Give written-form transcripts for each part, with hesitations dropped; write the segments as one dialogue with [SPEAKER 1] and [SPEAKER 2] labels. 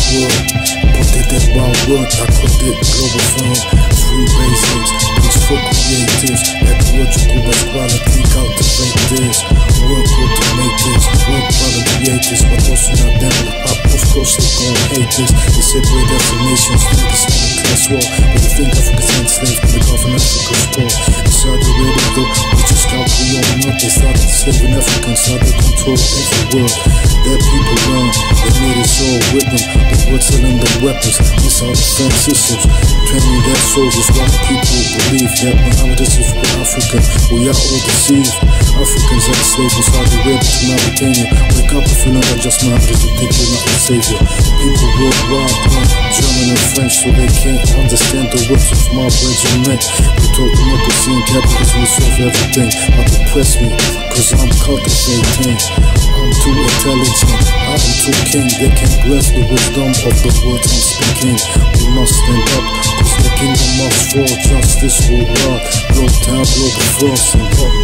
[SPEAKER 1] world. Put it in one word, I called it Globalfirm. Free basics, peaceful creatives. Let the word you go as quality, cultivate this. Work automators, work product creators, but also not them. Of course they gon' hate this. They separate affirmations from the same class war. But they think Africa's enslaved to the government Africa's core. Inside the radio, we just can't be on up. They started enslaving Africans, how they control every world. Their people run, they made us all with them. They were selling them weapons, these are defense systems. Training their soldiers, while people believe that Muhammad is for Africa. We are all deceived. Africans are enslaved inside the web to Mauritania. Wake up if you're not just Muhammad, you think you're not the savior. People worldwide learn German and French so they can't understand the words of my regiment. We talk democracy and capitalism will solve everything. But oppress me, cause I'm cultivating. I'm too intelligent, I'm too king. They can't grasp the wisdom of the words I'm speaking. We must stand up, cause the kingdom must fall. Justice will rise, Globetown, Globalfirm, stand up.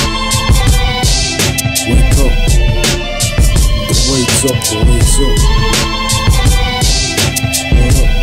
[SPEAKER 1] Wake up, the wake's up, the wake's up. What up?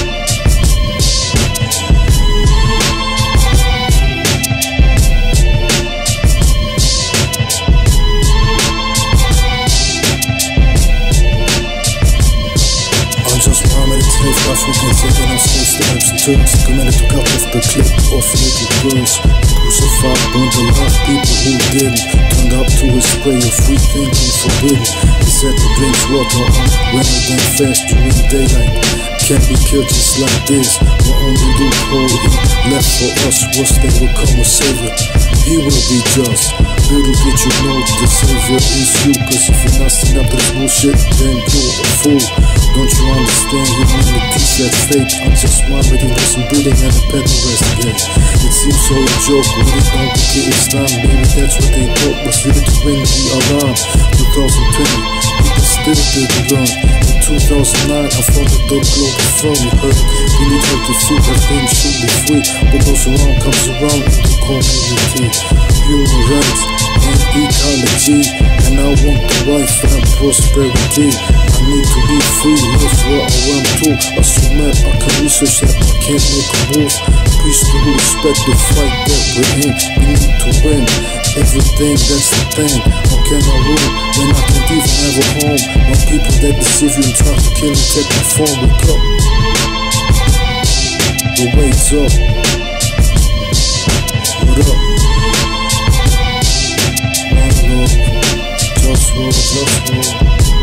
[SPEAKER 1] Enslaved Africans, taking our slaves to Arabs and Turks, committed to cut off the clip of little girls. Crucified, burned the last people who didn't. Turned up to his spray of free thinking forbidden. He said he drinks water on women and fast during daylight. Can't be killed just like this. The only loophole he left for us was that will come a savior. He will be just. Little did you know the savior is you. Cause if you're not standing up to this bullshit, then you're a fool. Don't you understand humanity's at stake? I'm just one making some breathing and a peddling rest again. It seems so a joke when they don't get Islam. Maybe that's what they thought was needed to ring the alarm. 2020, people still didn't learn. In 2009, I founded the Globalfirm. You heard we need healthy food, everything should be free. What goes around comes around in the community. Human rights and ecology, and I want the life and prosperity. I need to be free, live where I want to. Assume I can research that I can't make a move. Peace to respect the fight that we're in. We need to win everything, that's the thing. How can I rule when I can't even have a home? When people that deceive you and try to kill and take your phone. Wake up, the wake's up. What up? JustWar, JustWar.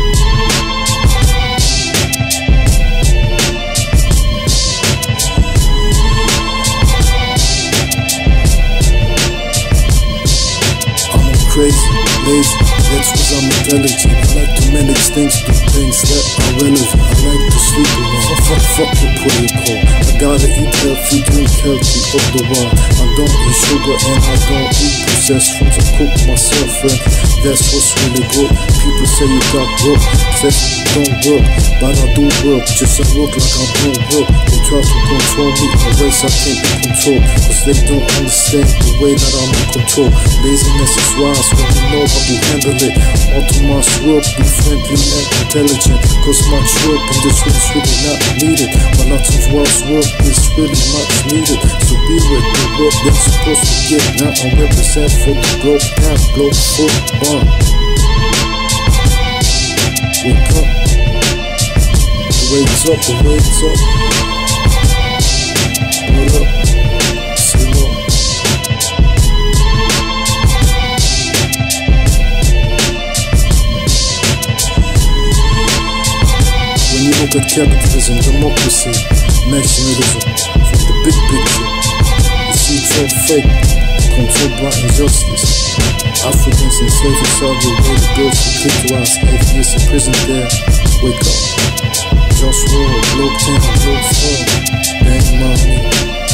[SPEAKER 1] Crazy, lazy, that's cause I'm intelligent. I like to manage things, do things that are relevant. I like to sleep around, fuck the protocol. I gotta eat healthy, drink healthy, all the while. I don't eat sugar and I don't eat processed foods. I cook myself and that's what's really good. People say you got work, that don't work, but I do work. Just I work like I don't work. They try to control me in ways I can't be controlled, cause they don't understand the way that I'm in control. Laziness is wise when you know how to handle it. Autonomous work, be friendly and intelligent, cause much work in this world is really not needed. But lots of world's work is really much needed. So be with the work that's supposed to get. Now I represent for the Globetown, Globalfirm. Wake up, the wake's up, the wake's up. What up? Say what? When you look at capitalism, democracy, nationalism, from the big picture, you see it's all fake, controlled by injustice. Africans enslaved inside the way the girls who kicked to us, atheists in prison there. Wake up, JustWar, Globetown, Globalfirm, bang money.